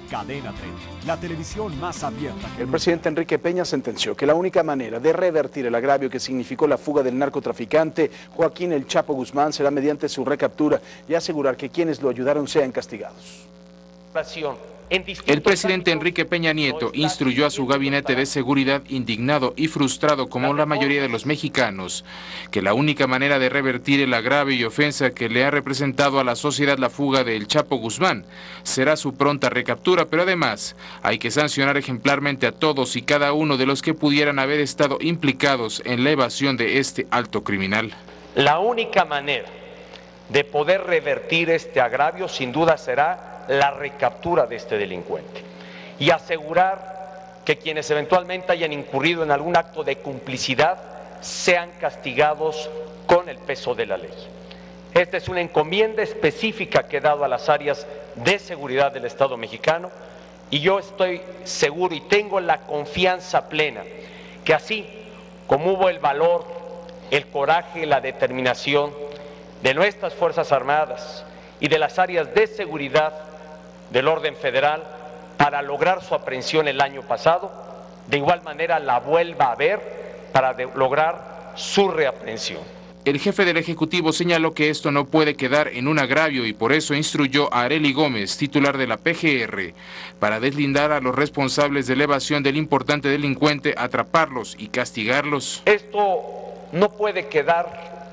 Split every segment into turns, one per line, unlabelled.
Cadena 30, la televisión más abierta que
El presidente Enrique Peña sentenció que la única manera de revertir el agravio que significó la fuga del narcotraficante Joaquín El Chapo Guzmán será mediante su recaptura y asegurar que quienes lo ayudaron sean castigados.
El presidente Enrique Peña Nieto instruyó a su gabinete de seguridad, indignado y frustrado como la mayoría de los mexicanos, que la única manera de revertir el agravio y ofensa que le ha representado a la sociedad la fuga de El Chapo Guzmán será su pronta recaptura, pero además hay que sancionar ejemplarmente a todos y cada uno de los que pudieran haber estado implicados en la evasión de este alto criminal.
La única manera de poder revertir este agravio sin duda será la recaptura de este delincuente y asegurar que quienes eventualmente hayan incurrido en algún acto de complicidad sean castigados con el peso de la ley. Esta es una encomienda específica que he dado a las áreas de seguridad del Estado mexicano y yo estoy seguro y tengo la confianza plena que así como hubo el valor, el coraje, la determinación de nuestras Fuerzas Armadas y de las áreas de seguridad del orden federal para lograr su aprehensión el año pasado, de igual manera la vuelva a ver para lograr su reaprehensión.
El jefe del Ejecutivo señaló que esto no puede quedar en un agravio y por eso instruyó a Arely Gómez, titular de la PGR, para deslindar a los responsables de la evasión del importante delincuente, atraparlos y castigarlos.
Esto no puede quedar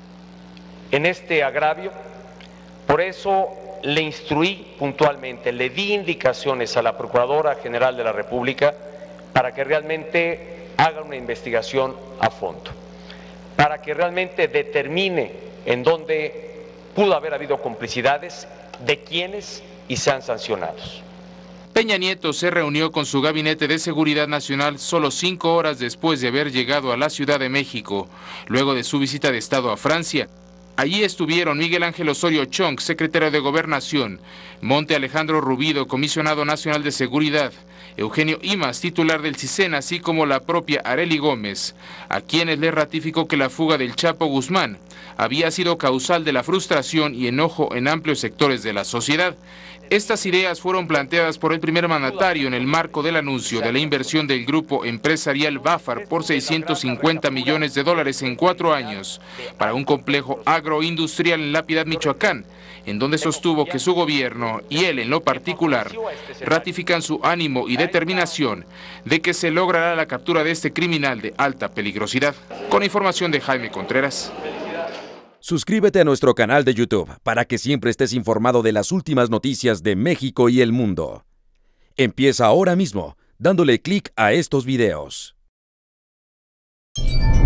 en este agravio, por eso le instruí puntualmente, le di indicaciones a la Procuradora General de la República para que realmente haga una investigación a fondo, para que realmente determine en dónde pudo haber habido complicidades, de quiénes y sean sancionados.
Peña Nieto se reunió con su gabinete de seguridad nacional solo 5 horas después de haber llegado a la Ciudad de México, luego de su visita de Estado a Francia. Allí estuvieron Miguel Ángel Osorio Chong, secretario de Gobernación, Monte Alejandro Rubido, comisionado nacional de Seguridad, Eugenio Imaz, titular del CISEN, así como la propia Arely Gómez, a quienes le ratificó que la fuga del Chapo Guzmán había sido causal de la frustración y enojo en amplios sectores de la sociedad. Estas ideas fueron planteadas por el primer mandatario en el marco del anuncio de la inversión del grupo empresarial Bafar por $650 millones en 4 años para un complejo agroindustrial en La Piedad, Michoacán, en donde sostuvo que su gobierno y él en lo particular ratifican su ánimo y determinación de que se logrará la captura de este criminal de alta peligrosidad. Con información de Jaime Contreras.
Suscríbete a nuestro canal de YouTube para que siempre estés informado de las últimas noticias de México y el mundo. Empieza ahora mismo dándole clic a estos videos.